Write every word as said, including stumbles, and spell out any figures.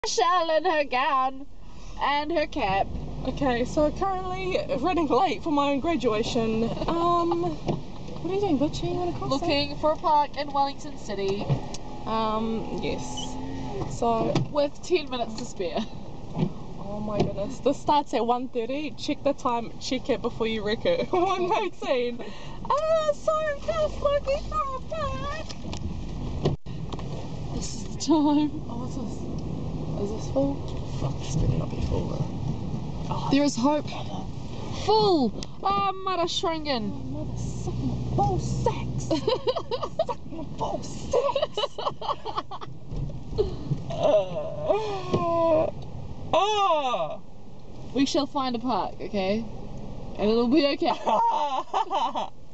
Shell in her gown and her cap. Okay, so currently running late for my own graduation. Um, what are you doing, Butchie? You want to cross? Looking for a park in Wellington City. Um, yes. So, with ten minutes to spare. oh my goodness. This starts at one thirty. Check the time, check it before you wreck it. one nineteen. Ah, so just looking for a park. This is the time. Oh, what's this? Is this full? Fuck, this better not be full though. Oh, there is hope. Full! Ah, Mara Shringan. Oh, mother, suck my ball sacks. Suck my ball sacks. uh, oh. We shall find a park, okay? And it'll be okay.